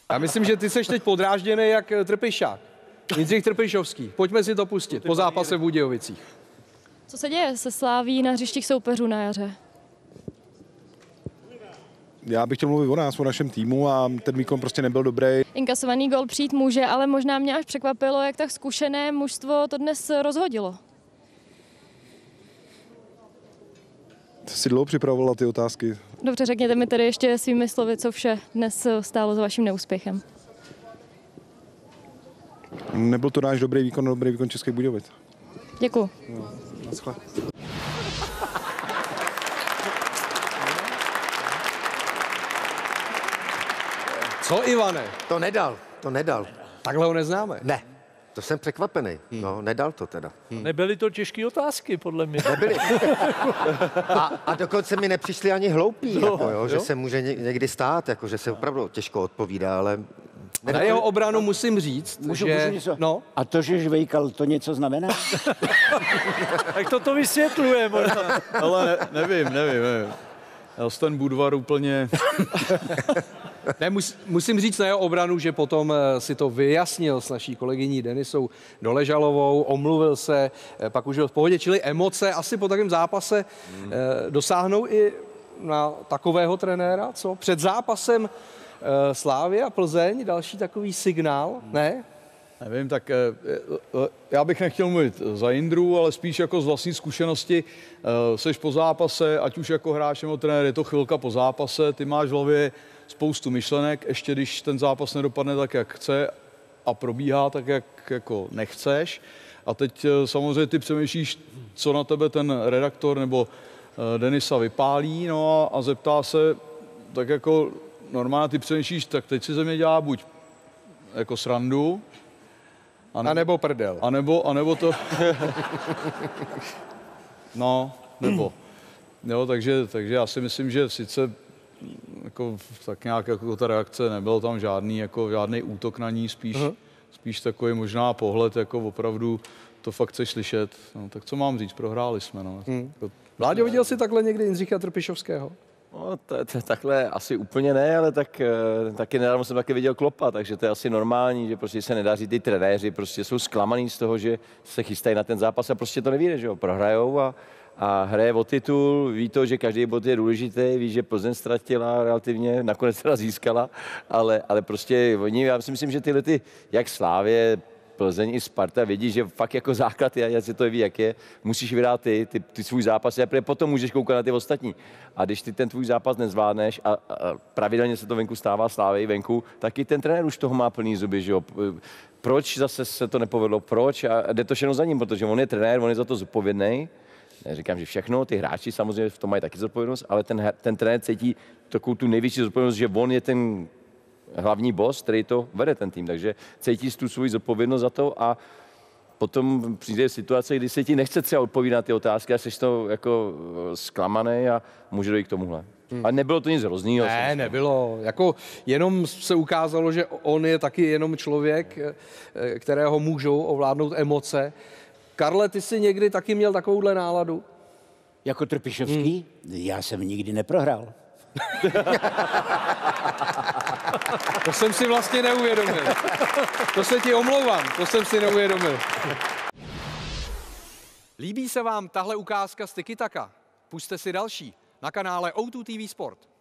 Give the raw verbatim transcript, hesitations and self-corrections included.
Já myslím, že ty seš teď podrážděný jak Trpišák. Jindřich Trpišovský. Pojďme si to pustit po zápase v Budějovicích. Co se děje se Slaví na hřištích soupeřů na jaře? Já bych chtěl mluvit o nás, o našem týmu a ten výkon prostě nebyl dobrý. Inkasovaný gól přijít může, ale možná mě až překvapilo, jak tak zkušené mužstvo to dnes rozhodilo. Jsi dlouho připravovala ty otázky? Dobře, řekněte mi tedy ještě svými slovy, co vše dnes stálo za vaším neúspěchem. Nebyl to náš dobrý výkon, dobrý výkon Českých Budějovic. Děkuju. No, naschle. Co, Ivane? To nedal, to nedal. Takhle ho neznáme. Ne, to jsem překvapený. Hmm. No, nedal to teda. Hmm. Nebyly to těžké otázky, podle mě. Nebyly. A, a dokonce mi nepřišli ani hloupí, no, jako, jo, jo? že se může někdy stát, jako, že se opravdu těžko odpovídá, ale... Na jeho obranu musím říct, můžu, že... můžu něco? No? A to, že žvejkal, to něco znamená? Tak to to vysvětluje možná. Ale ne, nevím, nevím, nevím. Já jsem ten Budvar úplně... Ne, mus, musím říct na jeho obranu, že potom si to vyjasnil s naší kolegyní Denisou Doležalovou, omluvil se, pak už byl v pohodě, čili emoce asi po takovém zápase hmm. eh, dosáhnou i na takového trenéra, co? Před zápasem eh, Slávy a Plzeň, další takový signál, ne? Nevím, tak eh, já bych nechtěl mluvit za Jindru, ale spíš jako z vlastní zkušenosti. Eh, seš po zápase, ať už jako hráč nebo trenér, je to chvilka po zápase, ty máš v hlavě spoustu myšlenek, ještě když ten zápas nedopadne tak, jak chce a probíhá tak, jak jako nechceš. A teď samozřejmě ty přemýšlíš, co na tebe ten redaktor nebo Denisa vypálí, no a, a zeptá se, tak jako normálně ty přemýšlíš, tak teď si ze mě dělá buď jako srandu, a, ne, a nebo prdel. A nebo, a nebo to... no, nebo. Jo, takže, takže já si myslím, že sice jako, tak nějak jako ta reakce, nebylo tam žádný, jako, žádný útok na ní, spíš, uh-huh. spíš takový možná pohled, jako opravdu to fakt chceš slyšet. No, tak co mám říct, prohráli jsme. No. Hmm. Vláďo, viděl jsi takhle někdy Jindřicha Trpišovského? No, to, to, takhle asi úplně ne, ale tak, taky nedávno jsem taky viděl Kloppa, takže to je asi normální, že prostě se nedaří, ty trenéři prostě jsou zklamaný z toho, že se chystají na ten zápas a prostě to nevíde, že jo, prohrajou a a hraje o titul, ví to, že každý bod je důležitý, ví, že Plzeň ztratila relativně, nakonec teda získala, ale, ale prostě oni, já si myslím, že tyhle ty, jak Slávě, Plzeň i Sparta vědí, že fakt jako základ, já si to ví, jak je, musíš vyhrát ty, ty, ty svůj zápas, a potom můžeš koukat na ty ostatní. A když ty ten tvůj zápas nezvládneš a, a pravidelně se to venku stává, Slávě i venku, tak i ten trenér už toho má plný zuby, že jo. Proč zase se to nepovedlo, proč? A jde to všechno za ním, protože on je trenér, on je za to zodpovědný. Neříkám, že všechno, ty hráči samozřejmě v tom mají taky zodpovědnost, ale ten, ten trenér cítí takovou tu největší zodpovědnost, že on je ten hlavní boss, který to vede ten tým, takže cítí tu svou zodpovědnost za to a potom přijde situace, kdy se ti nechce třeba odpovídat na ty otázky a jsi to jako zklamaný a může dojít k tomuhle. Hmm. Ale nebylo to nic hroznýho. Ne, nebylo. Jako jenom se ukázalo, že on je taky jenom člověk, kterého můžou ovládnout emoce. Karle, ty jsi někdy taky měl takovouhle náladu? Jako Trpišovský? Hmm. Já jsem nikdy neprohrál. To jsem si vlastně neuvědomil. To se ti omlouvám, to jsem si neuvědomil. Líbí se vám tahle ukázka z Tiki Taka? Pusťte si další na kanále O dva T V Sport.